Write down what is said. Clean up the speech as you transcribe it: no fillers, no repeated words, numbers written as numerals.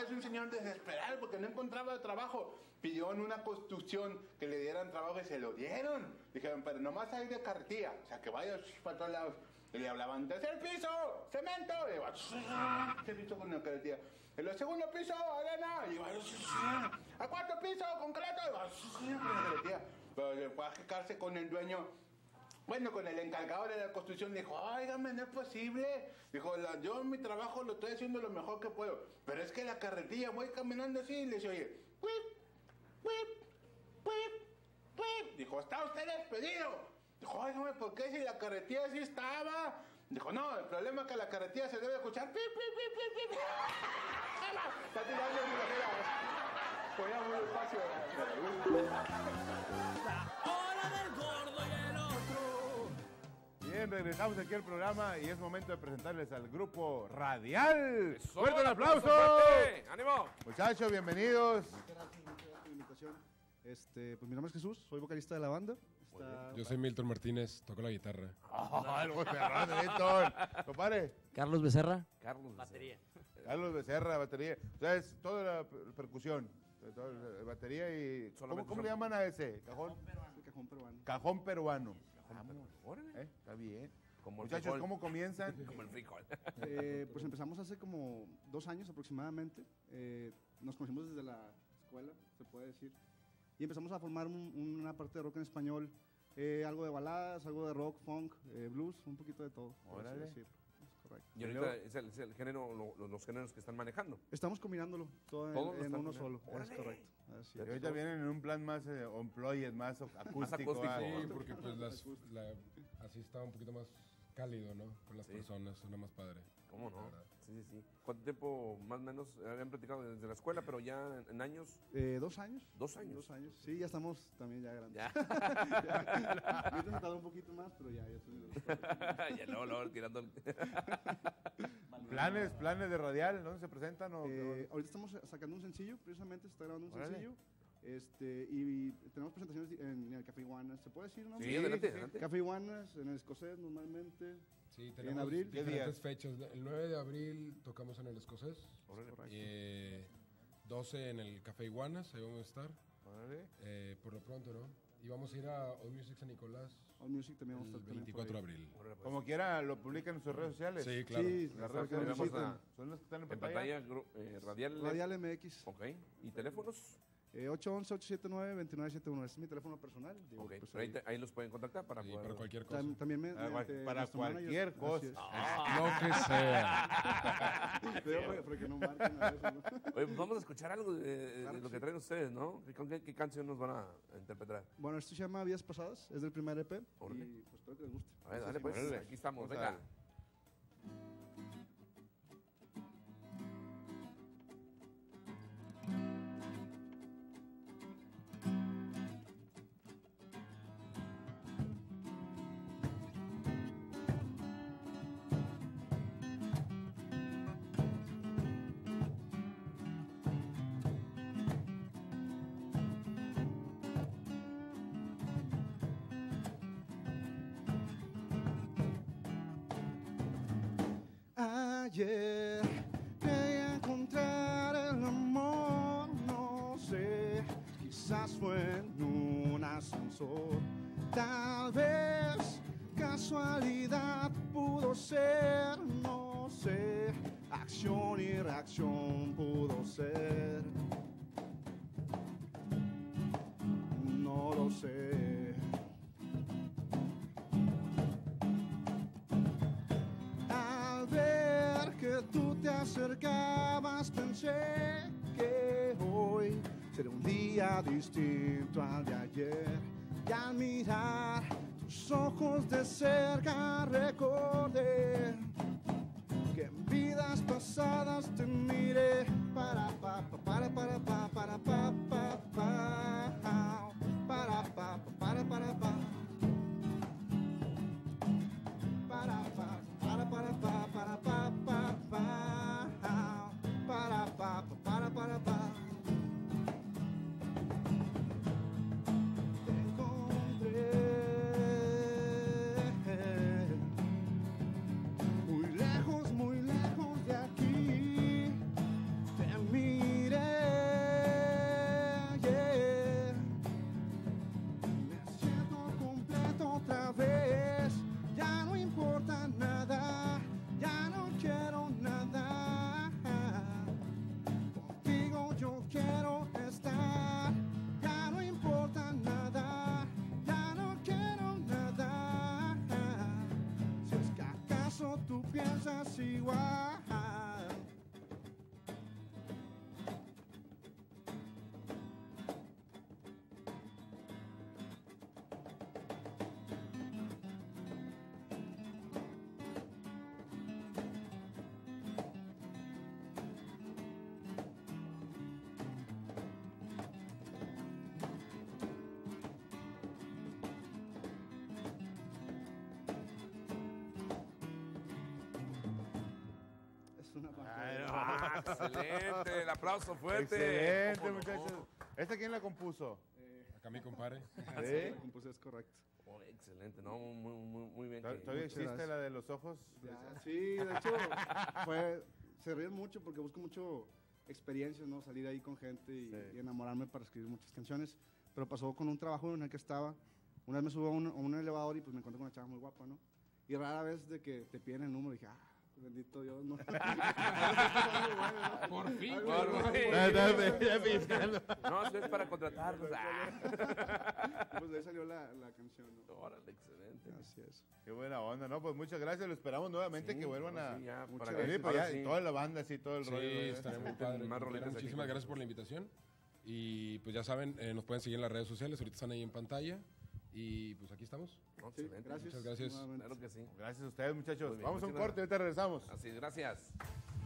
es un señor desesperado porque no encontraba trabajo. Pidió en una construcción que le dieran trabajo y se lo dieron. Dijeron, pero nomás hay de carretilla, o sea, que vaya para todos lados. Y le hablaban, tercer piso, cemento. Y iba, tercer piso con la carretilla. En el segundo piso, arena. Y iba, a cuarto piso, concreto. Y iba, con la carretilla. Pero le fue a quejarse con el dueño. Bueno, con el encargado de la construcción dijo, óigame, no es posible. Dijo, yo mi trabajo lo estoy haciendo lo mejor que puedo. Pero es que la carretilla, voy caminando así y le dice, oye, whip, whip, whip, whip. Dijo, está usted despedido. Dijo, óigame, ¿por qué si la carretilla así estaba? Dijo, no, el problema es que la carretilla se debe escuchar, pip, pip, pip, pip, pip. Está tirando mi carretilla. Ponía muy despacio. Bien, regresamos aquí al programa y es momento de presentarles al grupo Radial. ¡Fuerte el aplauso! ¡Fuerte! ¡Ánimo! Muchachos, bienvenidos. Muchas gracias por la invitación. Pues mi nombre es Jesús, soy vocalista de la banda. Yo soy Milton Martínez, toco la guitarra. El vocerrón de Milton. Compadre. Carlos Becerra. Carlos. Batería. Carlos Becerra, batería. O sea, es toda la percusión. Toda la batería y... ¿Cómo le llaman a ese? Cajón. Cajón peruano. Cajón peruano. Órale. Está bien. Como el Muchachos, frijol. ¿cómo comienzan? Como el frijol. Pues empezamos hace como 2 años aproximadamente. Nos conocimos desde la escuela, se puede decir. Y empezamos a formar una parte de rock en español. Algo de baladas, algo de rock, funk, blues, un poquito de todo. por así Órale. decirlo. Es correcto. Y ahorita es el género, los géneros que están manejando. Estamos combinándolo todo Todos lo en están uno combinando. solo. Es Órale. correcto. Así Y es. ahorita vienen en un plan más employed, más acústico. acústico. ah. Sí, porque pues así está un poquito más cálido, ¿no? Con las personas, suena más padre. ¿Cómo La no? verdad. Sí, sí, sí. ¿Cuánto tiempo más o menos habían platicado desde la escuela, pero ya en años? 2 años. 2 años. 2 años. Sí, ya estamos también ya grandes. Ya. Ahorita se tardó un poquito más, pero ya estoy... Ya luego tirando. ¿Planes de Radial? ¿Dónde se presentan? Ahorita estamos sacando un sencillo, precisamente se está grabando un Órale. sencillo. Y tenemos presentaciones en el Café Iguanas, ¿se puede decir, no? Sí, adelante, adelante. Café Iguanas, en el Escocés normalmente. Sí, ¿En tenemos abril? ¿Qué diferentes fechas. El 9 de abril tocamos en el Escocés. Correcto. 12 en el Café Iguanas, ahí vamos a estar. Órale. Por lo pronto, ¿no? Y vamos a ir a All Music San Nicolás All Music también vamos a el estar también 24 de por ahí. abril. Como quiera, lo publican en sus redes sociales. Sí, claro. Sí, Las redes para que sociales nos Vamos visiten. son las que están en En pantalla. pantalla, Radial. Radial MX. Ok. ¿Y teléfonos? 811-879-2971. Ese es mi teléfono personal. Digo, Ok. pues, Pero ahí los pueden contactar para Sí, poder... para cualquier cosa. También Para cualquier cosa. Lo que sea. Para que no marquen a veces, ¿no? Oye, pues vamos a escuchar algo de Claro lo que que sí. traen ustedes, ¿no? ¿Qué canción nos van a interpretar? Bueno, esto se llama Vidas Pasadas, es del primer EP. Órale. Y pues espero que les guste. A ver, dale, pues. Órale. Aquí estamos, Vamos a venga. darle. Ayer quería encontrar el amor, no sé, quizás fue en un ascensor, tal vez casualidad pudo ser, no sé, acción y reacción pudo ser, no lo sé. Al ver que tú te acercabas pensé que hoy sería un día distinto al de ayer. Y al mirar tus ojos de cerca recordé que en vidas pasadas te miré para pa pa para pa para pa pa para pa para pa para pa pa. Te encontré piensas igual. Es una Excelente, el aplauso fuerte. Excelente, ¿Cómo no? muchachos. ¿Esta quién la compuso? Acá mi compadre. ¿Sí? La compuse, es correcto. Oh, excelente, no, muy bien. ¿Todavía existe gracias. la de los ojos? Ya, sí, de hecho, se ríen mucho porque busco mucho experiencias, ¿no? Salir ahí con gente y enamorarme para escribir muchas canciones. Pero pasó con un trabajo en el que estaba. Una vez me subo a un elevador y pues me encontré con una chava muy guapa, ¿no? Y rara vez de que te piden el número, dije, bendito Dios, ¿no? Por fin, Algo güey. bueno, Ya piscando. No, eso es para contratarlos. Pues de ahí salió la canción, ¿no? Órale, excelente. Así es. Qué buena onda, ¿no? Pues muchas gracias, lo esperamos nuevamente Sí, que vuelvan ahora a... sí, ya, muchas para venir, que- pues ya, ahora sí. toda la banda, así, todo el Sí, rollo. estaría muy Sí, padre. más como rolitas quiera. aquí Muchísimas con gracias por la invitación. Y pues ya saben, nos pueden seguir en las redes sociales. Ahorita están ahí en pantalla. Y pues aquí estamos. No, Sí, excelente. gracias. Muchas gracias. nuevamente. Claro que sí. Gracias a ustedes, muchachos. Muy bien, Vamos a un muchísimas corte, ahorita regresamos. Así, gracias.